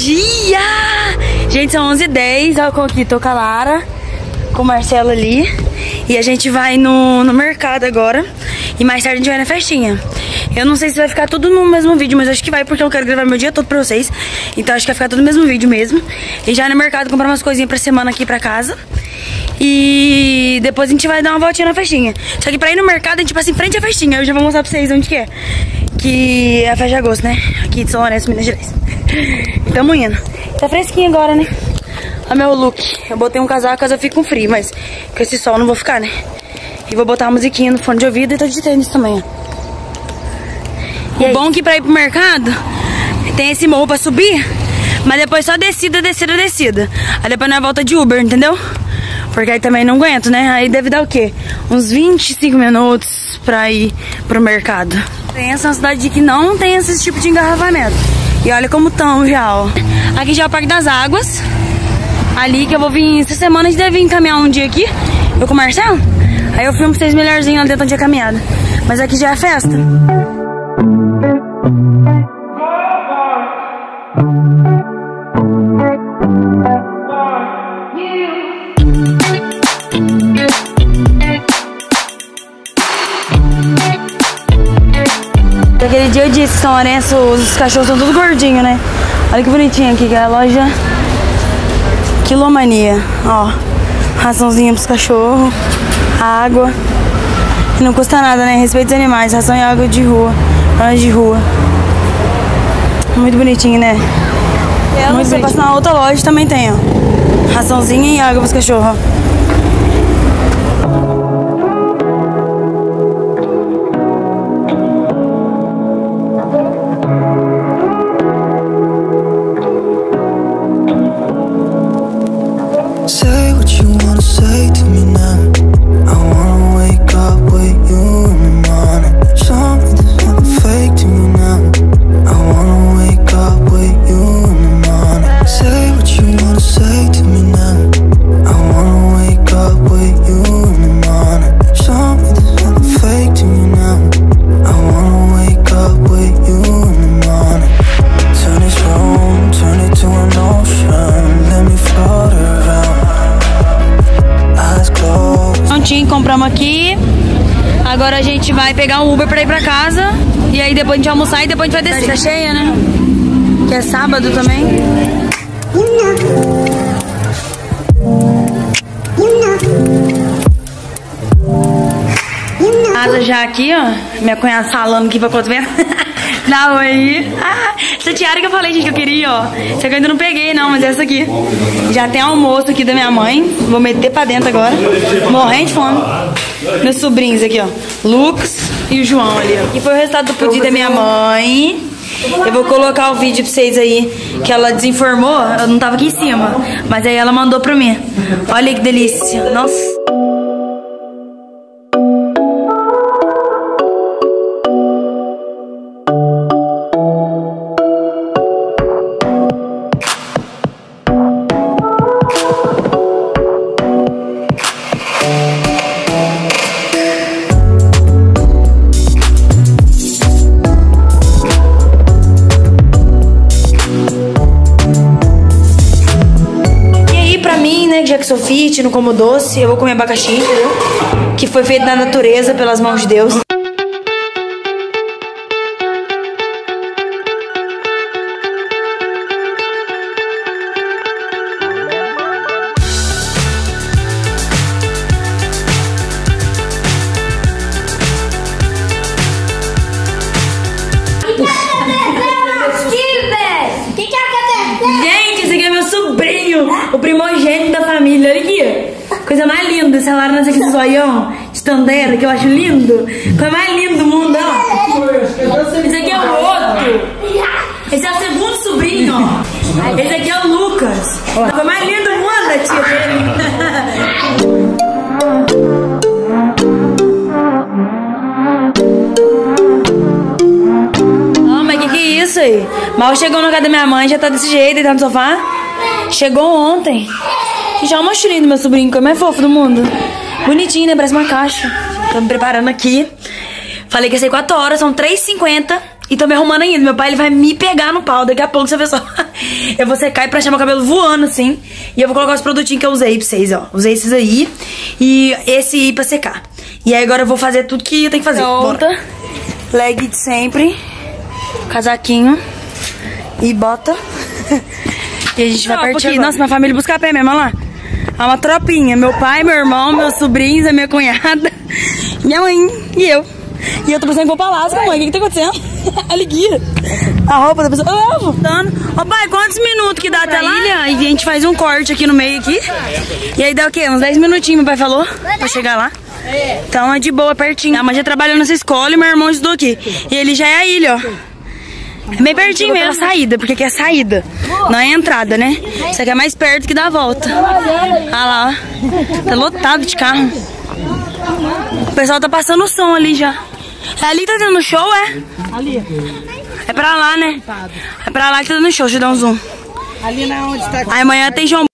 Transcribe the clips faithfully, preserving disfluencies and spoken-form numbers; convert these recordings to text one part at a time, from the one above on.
dia! Gente, são onze e dez. Eu aqui tô com a Lara, com o Marcelo ali. E a gente vai no, no mercado agora. E mais tarde a gente vai na festinha. Eu não sei se vai ficar tudo no mesmo vídeo, mas acho que vai, porque eu quero gravar meu dia todo pra vocês. Então acho que vai ficar tudo no mesmo vídeo mesmo. E já no mercado comprar umas coisinhas pra semana aqui pra casa. E depois a gente vai dar uma voltinha na festinha. Só que pra ir no mercado a gente passa em frente à festinha. Eu já vou mostrar pra vocês onde que é. Que é a festa de agosto, né? Aqui de São Lourenço, Minas Gerais. Tamo indo. Tá fresquinho agora, né? Olha meu look. Eu botei um casaco, caso eu fique com frio, mas com esse sol eu não vou ficar, né? E vou botar uma musiquinha no fone de ouvido e tô de tênis também, ó. E o bom é que pra ir pro mercado tem esse morro pra subir, mas depois só descida, descida, descida. Aí depois nós volta de Uber, entendeu? Porque aí também não aguento, né? Aí deve dar o quê? Uns vinte e cinco minutos pra ir pro mercado. Pensa uma cidade que não tem esse tipo de engarrafamento. E olha como tão já, ó. Aqui já é o Parque das Águas. Ali que eu vou vir, essa semana a gente deve vir caminhar um dia aqui, eu com o Marcelo. Aí eu filmo pra vocês melhorzinho lá dentro onde é caminhada. Mas aqui já é festa. Aquele dia eu disse que São Lourenço, os cachorros são tudo gordinhos, né? Olha que bonitinho aqui, que é a loja Quilomania. Ó, raçãozinha pros cachorros, água. E não custa nada, né? Respeito os animais, ração e água de rua, de rua. Muito bonitinho, né? Eu Muito você passa na outra loja também tem, ó. Raçãozinha e água pros cachorros, ó. Compramos aqui. Agora a gente vai pegar um Uber pra ir pra casa. E aí depois a gente vai almoçar e depois a gente vai descer. Tá cheia, né? Que é sábado também. Casa já aqui, ó. Minha cunhada falando aqui pra quanto ver. Dá oi. Ah, essa tiara que eu falei, gente, que eu queria, ó. Só que eu ainda não peguei, não, mas essa aqui. Já tem almoço aqui da minha mãe. Vou meter pra dentro agora. Morrendo de fome. Meus sobrinhos aqui, ó. Lucas e o João ali, ó. E foi o resultado do pudim da minha mãe. Eu vou colocar o vídeo pra vocês aí. Que ela desinformou. Eu não tava aqui em cima. Mas aí ela mandou pra mim. Olha que delícia. Nossa. Já que sou fit, não como doce, eu vou comer abacaxi, entendeu? Que foi feito na natureza, pelas mãos de Deus. Gente, esse aqui é meu sobrinho, o primogênito da família. Olha aqui, coisa mais linda. Essa Lara nasce com esse zoião de tandera, que eu acho lindo. Coisa mais linda do mundo, ó. Esse aqui é o outro. Esse é o segundo sobrinho, ó. Esse aqui é o Lucas. Coisa mais linda do mundo, a tia dele. Isso aí. Mal chegou na casa da minha mãe, já tá desse jeito, deitado no sofá. Chegou ontem. Já é o mochilinho do meu sobrinho, que é o mais fofo do mundo. Bonitinho, né? Parece uma caixa. Tô me preparando aqui. Falei que ia ser quatro horas, são três e cinquenta. E tô me arrumando ainda. Meu pai, ele vai me pegar no pau. Daqui a pouco você vê só. Eu vou secar e prachar meu cabelo voando, assim. E eu vou colocar os produtinhos que eu usei pra vocês, ó. Usei esses aí. E esse aí pra secar. E aí agora eu vou fazer tudo que eu tenho que fazer. Bota. Leg de sempre. Casaquinho. E bota. E a gente vai partir agora. Nossa, minha família busca a pé mesmo, olha lá. É uma tropinha. Meu pai, meu irmão, meus sobrinhos, a minha cunhada, minha mãe e eu. E eu tô pensando em ir pro palácio, mãe. O que que tá acontecendo? Alegria. A roupa da pessoa. Eu levo. Ô pai, quantos minutos que dá até lá? Ilha? E a gente faz um corte aqui no meio aqui. E aí dá o quê? Uns dez minutinhos, meu pai falou, pra chegar lá. Então é de boa, pertinho. A mãe já trabalhou nessa escola e meu irmão estudou aqui. E ele já é a ilha, ó. É bem pertinho mesmo a saída, porque aqui é a saída, não é a entrada, né? Isso aqui é mais perto que dá a volta. Olha lá, ó. Tá lotado de carro. O pessoal tá passando o som ali já. É ali que tá tendo show, é? Ali. É pra lá, né? É pra lá que tá tendo show, deixa eu dar um zoom. Ali não é onde tá. Aí amanhã tem João.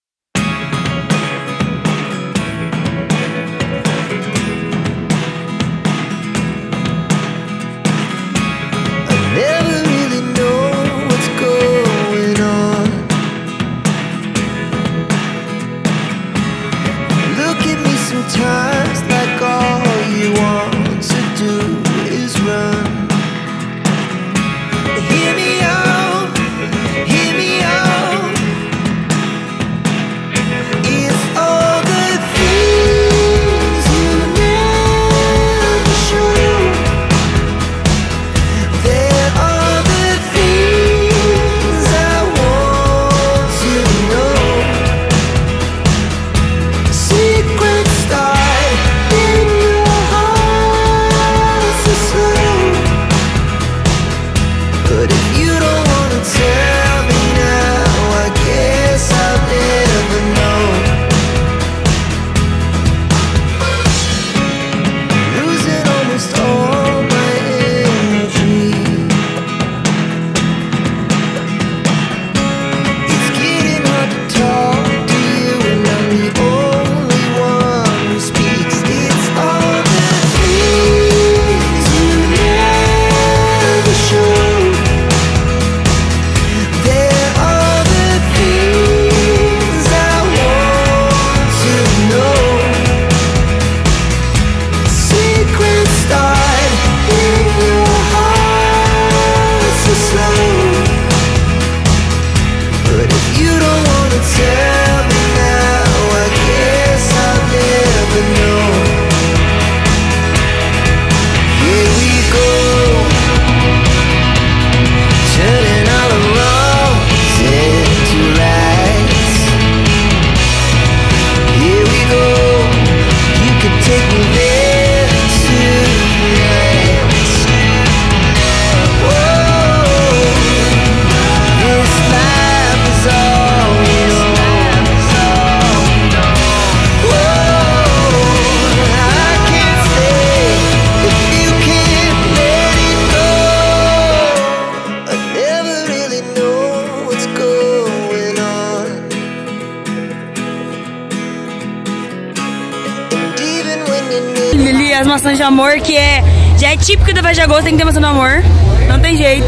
As maçãs de amor, que é já é típico da Vaz de Agosto, tem que ter maçã do amor. Não tem jeito.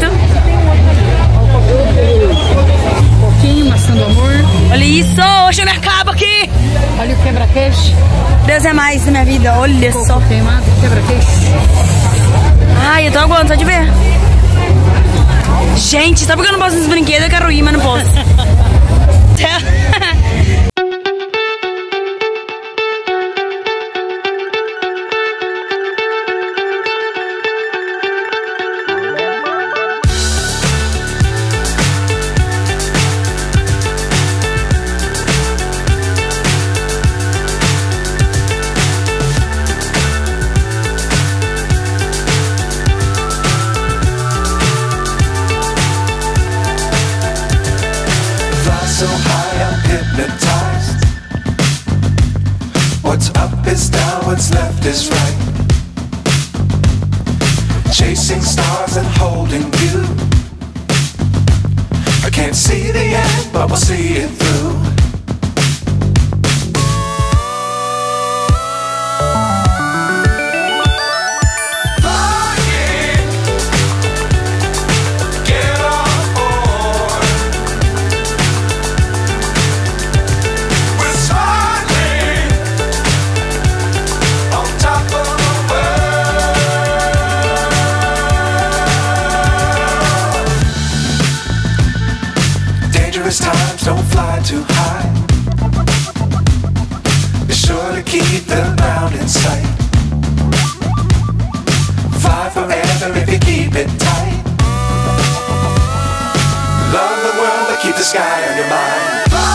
Um pouquinho, maçã do amor. Olha isso, hoje eu me acabo aqui. Olha o quebra-queixo. Deus é mais na minha vida, olha Coco só. queimado, quebra-queixo. Ai, eu tô aguardando só de ver. Gente, sabe porque eu não posso nos brinquedos? Eu quero ir, mas não posso. So high I'm hypnotized. What's up is down, what's left is right. Chasing stars and holding you. I can't see the end, but we'll see it through. perilous times don't fly too high. Be sure to keep the ground in sight. Fly forever if you keep it tight. Love the world but keep the sky on your mind.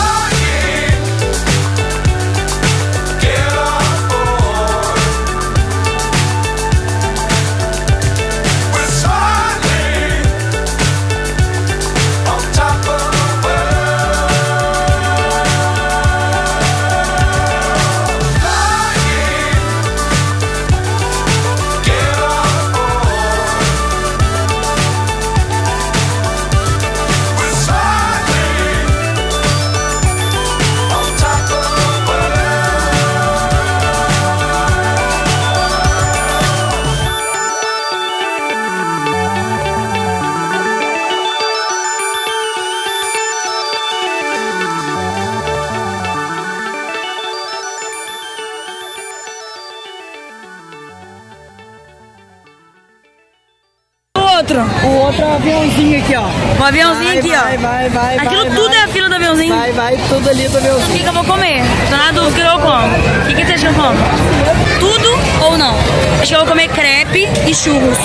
O outro é um aviãozinho aqui, ó. Um aviãozinho vai, aqui, vai, ó. Vai, vai, vai. Aquilo vai, tudo vai. é a fila do aviãozinho. Vai, vai, tudo ali do aviãozinho. O que, que eu vou comer? Tô na dúvida, o que eu como? O que, que você acha que eu como? Tudo ou não? Acho que eu vou comer crepe e churros.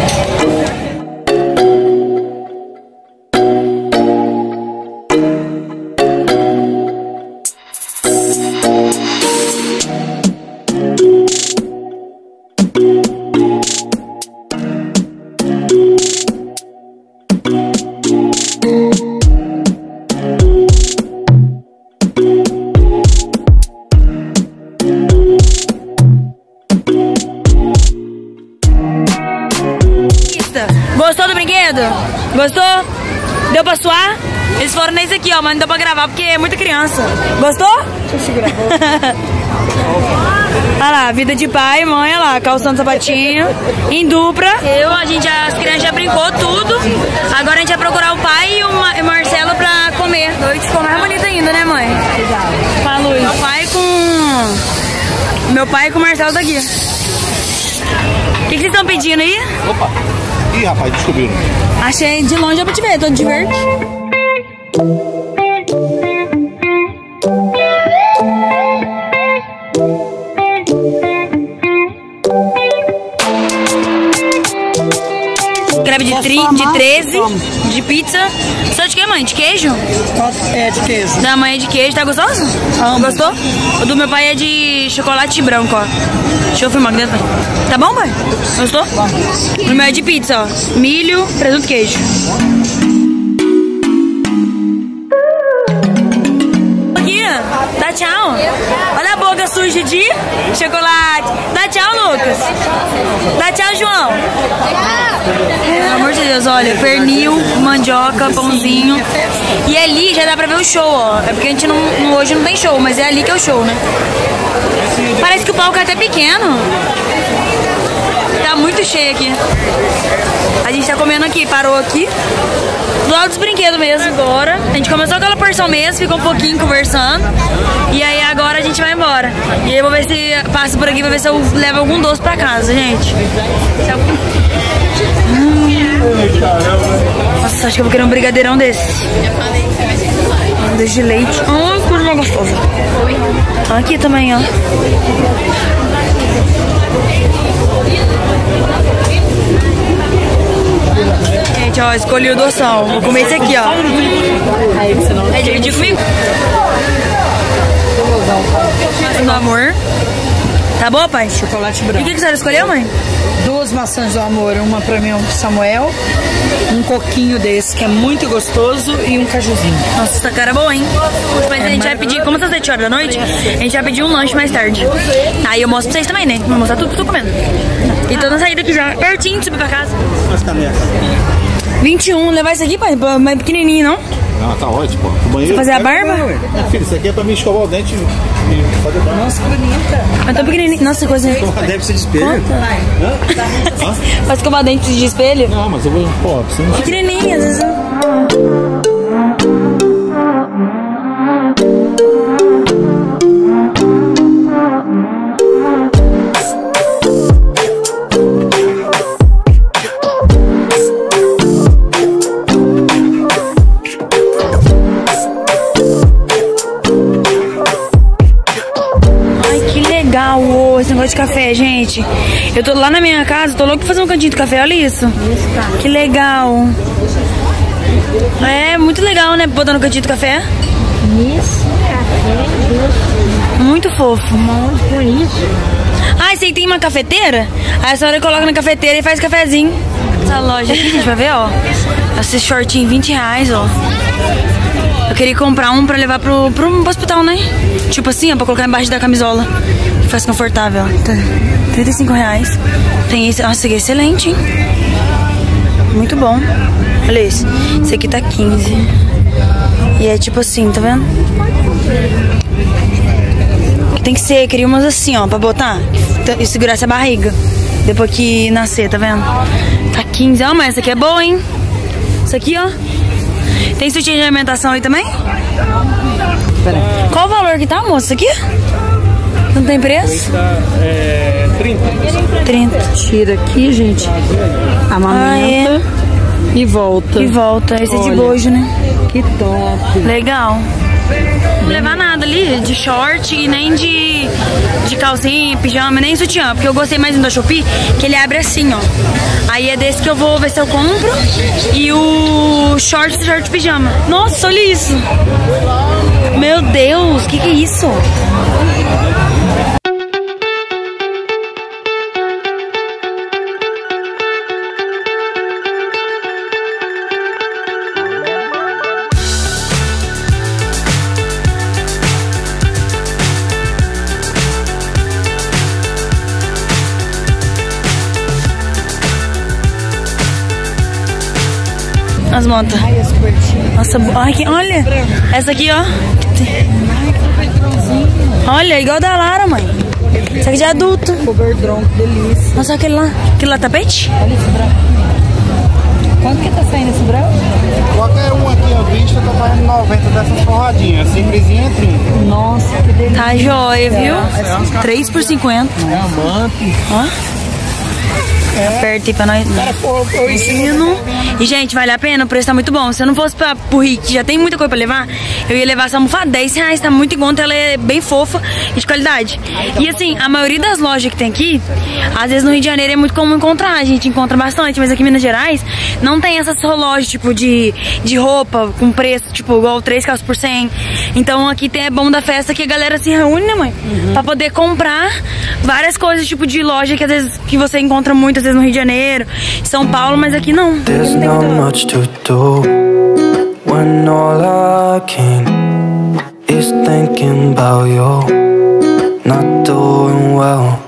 Gostou do brinquedo? Gostou? Deu pra suar? Eles foram nesse aqui, ó, mas não deu pra gravar porque é muita criança. Gostou? Deixa eu segurar a boca. Olha lá, vida de pai e mãe, olha lá, calçando sapatinho, em dupla. Eu, a gente, as crianças já brincou tudo. Agora a gente vai procurar o pai e o, Ma e o Marcelo pra comer. Noite ficou mais bonita ainda, né, mãe? Fala, Luiz. Meu pai com... Meu pai com o Marcelo daqui. O que, que vocês estão pedindo aí? Opa! Ih, rapaz, descobriram. Achei de longe pra te ver, tô de verde. Crepe de, tri, de treze, de pizza. Só de que, mãe? De queijo? É, de queijo. Da mãe é de queijo, tá gostoso? Amo. Gostou? O do meu pai é de chocolate branco, ó. Deixa eu filmar aqui dentro. Tá bom, pai? Gostou? O meu é de pizza, ó. Milho, presunto e queijo. Aqui, dá tchau. Olha a boca suja de chocolate. Dá tchau, Lucas. Dá tchau, João. Pelo amor de Deus, olha, pernil, mandioca, pãozinho. E ali já dá pra ver o show, ó. É porque a gente não, não, hoje não tem show, mas é ali que é o show, né? Parece que o palco é até pequeno. Tá muito cheio aqui. A gente tá comendo aqui, parou aqui. Do lado dos brinquedos mesmo. Agora, a gente começou aquela porção mesmo, ficou um pouquinho conversando. E aí agora a gente vai embora. E aí eu vou ver se passo por aqui pra ver se eu levo algum doce pra casa, gente. Hum. Nossa, acho que eu vou querer um brigadeirão desse. Doce de leite. Ai, que coisa gostosa. Aqui também, ó. Gente, ó, escolhi o doção. Vou comer esse aqui, ó. É dividir comigo? Do amor. Tá bom, pai? Chocolate E o branco. que, que a senhora escolheu, mãe? Duas maçãs do amor, uma pra mim, um pro Samuel, um coquinho desse que é muito gostoso e um cajuzinho. Nossa, essa cara é boa, hein? Mas a gente vai pedir, como são sete horas da noite, a gente vai pedir um lanche mais tarde. Aí eu mostro pra vocês também, né? Vou mostrar tudo que eu tô comendo. E tô na saída aqui já, pertinho de subir pra casa. Mas caneca. vinte e um, levar isso aqui, pai? Mais pequenininho, não? Não, tá ótimo, pô. O banheiro. Fazer a barba? Minha filha, isso aqui é pra mim escovar o dente e fazer barba. Nossa, que bonita. Mas tão pequenininho. Nossa, que coisa. Escovar dente de espelho. Hã? Hã? Faz escovar dente de espelho? Não, mas eu vou. Pô, você não. Pequenininho, às vezes. loja de café, gente. Eu tô lá na minha casa, tô louco pra fazer um cantinho de café, olha isso. Que legal. É, muito legal, né, botar no cantinho de café. Isso, café, muito fofo. muito bonito. Ah, esse aí tem uma cafeteira? Aí a senhora coloca na cafeteira e faz cafezinho. Essa loja aqui, gente, vai ver, ó. Esse shortinho, vinte reais, ó. Eu queria comprar um pra levar pro, pro, pro hospital, né? Tipo assim, ó, pra colocar embaixo da camisola. Que faz confortável, ó. trinta e cinco reais. Tem esse, nossa, esse aqui é excelente, hein? Muito bom. Olha esse. Esse aqui tá quinze. E é tipo assim, tá vendo? Tem que ser, queria umas assim, ó, pra botar e segurar essa barriga depois que nascer, tá vendo? Tá quinze, ó, mas essa aqui é boa, hein? Isso aqui, ó. Tem sutiã de alimentação aí também? Qual o valor que tá, moça? Isso aqui? Não tem preço? É trinta. trinta. Tira aqui, gente. Amamenta Ah, é. e volta. E volta. Esse é de Olha. bojo, né? Que top. Legal. Não levar nada ali de short e nem de, de calcinha, pijama, nem sutiã. Porque eu gostei mais do da Shopee, que ele abre assim, ó. Aí é desse que eu vou ver se eu compro. E o short, short pijama. Nossa, olha isso. Meu Deus, que que é isso? As motas. Nossa, ai, que, olha. Essa aqui, ó. Olha, igual da Lara, mãe. Essa aqui de adulto. Coverdron, que delícia. Nossa, aquele lá. Aquele lá tapete? Olha esse branco. Quanto que tá saindo esse branco? Qualquer um aqui à vista tá pagando noventa dessas forradinhas. Simplesinha é trinta. Nossa, que delícia. Tá jóia, viu? três por cinquenta. É amante. Ó. Aperta aí pra nós. Cara, pô, eu ensino. E, gente, vale a pena, o preço tá muito bom. Se eu não fosse pra, pro Rick, já tem muita coisa pra levar, eu ia levar essa almofada, dez reais, tá muito em conta, ela é bem fofa e de qualidade. E assim, a maioria das lojas que tem aqui, às vezes no Rio de Janeiro é muito comum encontrar, a gente encontra bastante, mas aqui em Minas Gerais não tem essas lojas, tipo, de, de roupa com preço, tipo, igual três calças por cem. Então aqui tem é bom da festa que a galera se reúne, né, mãe? Uhum. Pra poder comprar várias coisas, tipo, de loja que às vezes que você encontra muitas vezes no Rio de Janeiro, São Paulo, mas aqui não. There's not much to do when all I can is thinking about you. Not doing well,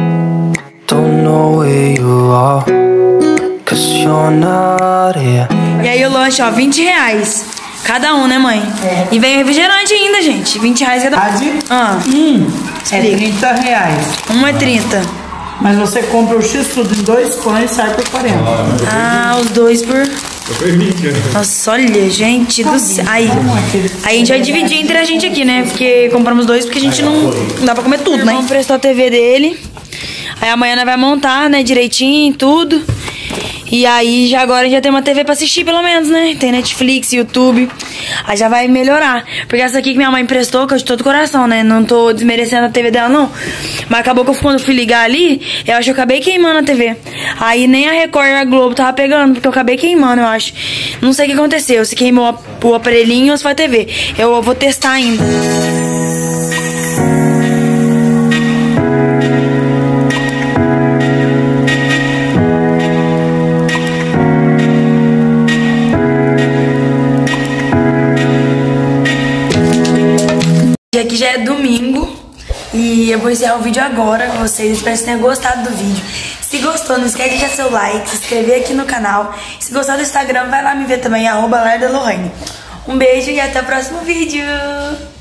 don't know where you are, cause you're not here. E aí o lanche, ó, vinte reais cada um, né, mãe? É. E vem refrigerante ainda, gente. vinte reais cada um. Ah, Hum, é trinta reais. um é trinta. Mas você compra o X tudo em dois pães e sai por quarenta. Ah, os dois por... Nossa, olha, gente do céu. Aí, aí a gente vai dividir entre a gente aqui, né? Porque compramos dois porque a gente não, não dá pra comer tudo, né? Vamos prestar a T V dele. Aí amanhã nós vai montar, né, direitinho, tudo. E aí já agora já tem uma T V pra assistir pelo menos, né? Tem Netflix, YouTube. Aí já vai melhorar. Porque essa aqui que minha mãe emprestou, que eu de todo coração, né? Não tô desmerecendo a T V dela, não. Mas acabou que eu, quando eu fui ligar ali, eu acho que eu acabei queimando a T V. Aí nem a Record e a Globo tava pegando, porque eu acabei queimando, eu acho. Não sei o que aconteceu, se queimou o aparelhinho ou se foi a T V. Eu vou testar ainda. Aqui já é domingo e eu vou encerrar o vídeo agora com vocês. Espero que vocês tenham gostado do vídeo. Se gostou, não esquece de deixar seu like, se inscrever aqui no canal. Se gostar do Instagram, vai lá me ver também, arroba Larda Lohane. Um beijo e até o próximo vídeo.